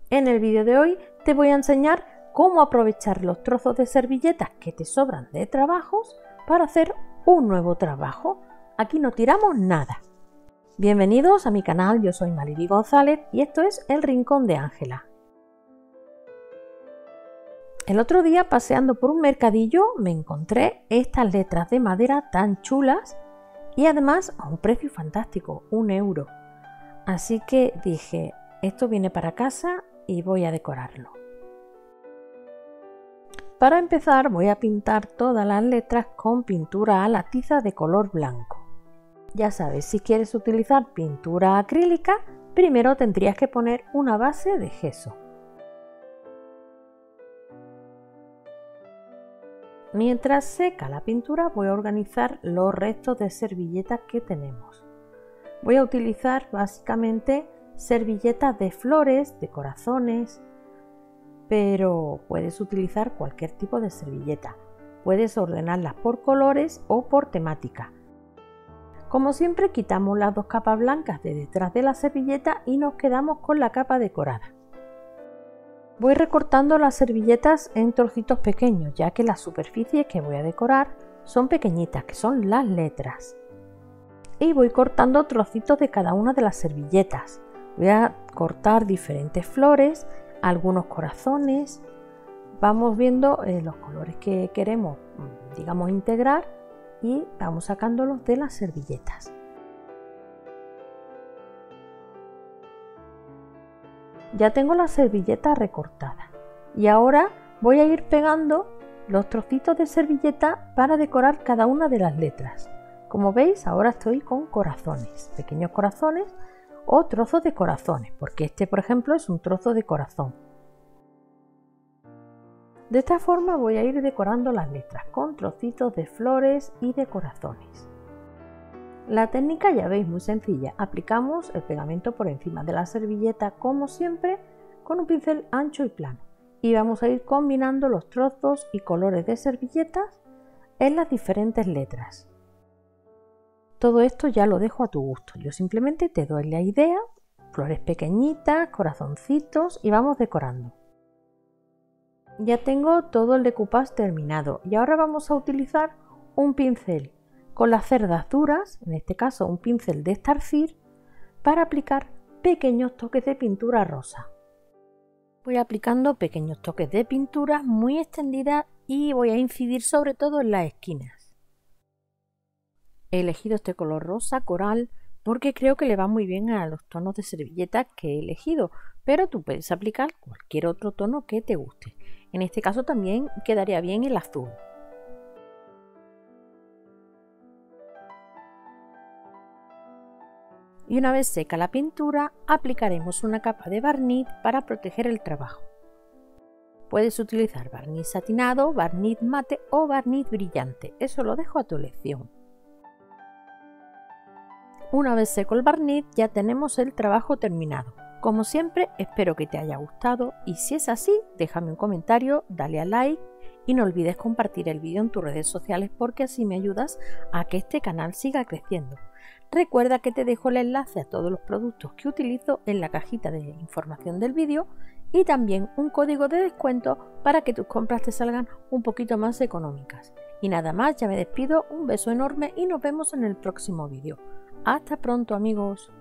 En el vídeo de hoy te voy a enseñar cómo aprovechar los trozos de servilletas que te sobran de trabajos para hacer un nuevo trabajo. Aquí no tiramos nada. Bienvenidos a mi canal, yo soy Mariby González y esto es El Rincón de Ángela. El otro día, paseando por un mercadillo, me encontré estas letras de madera tan chulas y además a un precio fantástico, 1 euro. Así que dije, esto viene para casa y voy a decorarlo. Para empezar voy a pintar todas las letras con pintura a la tiza de color blanco. Ya sabes, si quieres utilizar pintura acrílica, primero tendrías que poner una base de gesso. Mientras seca la pintura voy a organizar los restos de servilletas que tenemos. Voy a utilizar básicamente servilletas de flores, de corazones, pero puedes utilizar cualquier tipo de servilleta. Puedes ordenarlas por colores o por temática. Como siempre, quitamos las dos capas blancas de detrás de la servilleta y nos quedamos con la capa decorada. Voy recortando las servilletas en trocitos pequeños, ya que las superficies que voy a decorar son pequeñitas, que son las letras. Y voy cortando trocitos de cada una de las servilletas. Voy a cortar diferentes flores, algunos corazones. Vamos viendo los colores que queremos, digamos, integrar y vamos sacándolos de las servilletas. Ya tengo la servilleta recortada y ahora voy a ir pegando los trocitos de servilleta para decorar cada una de las letras. Como veis, ahora estoy con corazones, pequeños corazones o trozos de corazones, porque este, por ejemplo, es un trozo de corazón. De esta forma voy a ir decorando las letras con trocitos de flores y de corazones. La técnica, ya veis, muy sencilla. Aplicamos el pegamento por encima de la servilleta, como siempre, con un pincel ancho y plano. Y vamos a ir combinando los trozos y colores de servilletas en las diferentes letras. Todo esto ya lo dejo a tu gusto. Yo simplemente te doy la idea, flores pequeñitas, corazoncitos y vamos decorando. Ya tengo todo el decoupage terminado y ahora vamos a utilizar un pincel con las cerdas duras, en este caso un pincel de estarcir, para aplicar pequeños toques de pintura rosa. Voy aplicando pequeños toques de pintura muy extendida y voy a incidir sobre todo en las esquinas. He elegido este color rosa coral porque creo que le va muy bien a los tonos de servilleta que he elegido, pero tú puedes aplicar cualquier otro tono que te guste. En este caso también quedaría bien el azul. Y una vez seca la pintura, aplicaremos una capa de barniz para proteger el trabajo. Puedes utilizar barniz satinado, barniz mate o barniz brillante, eso lo dejo a tu elección. Una vez seco el barniz ya tenemos el trabajo terminado. Como siempre, espero que te haya gustado y si es así, déjame un comentario, dale a like y no olvides compartir el vídeo en tus redes sociales porque así me ayudas a que este canal siga creciendo. Recuerda que te dejo el enlace a todos los productos que utilizo en la cajita de información del vídeo y también un código de descuento para que tus compras te salgan un poquito más económicas. Y nada más, ya me despido, un beso enorme y nos vemos en el próximo vídeo. Hasta pronto, amigos.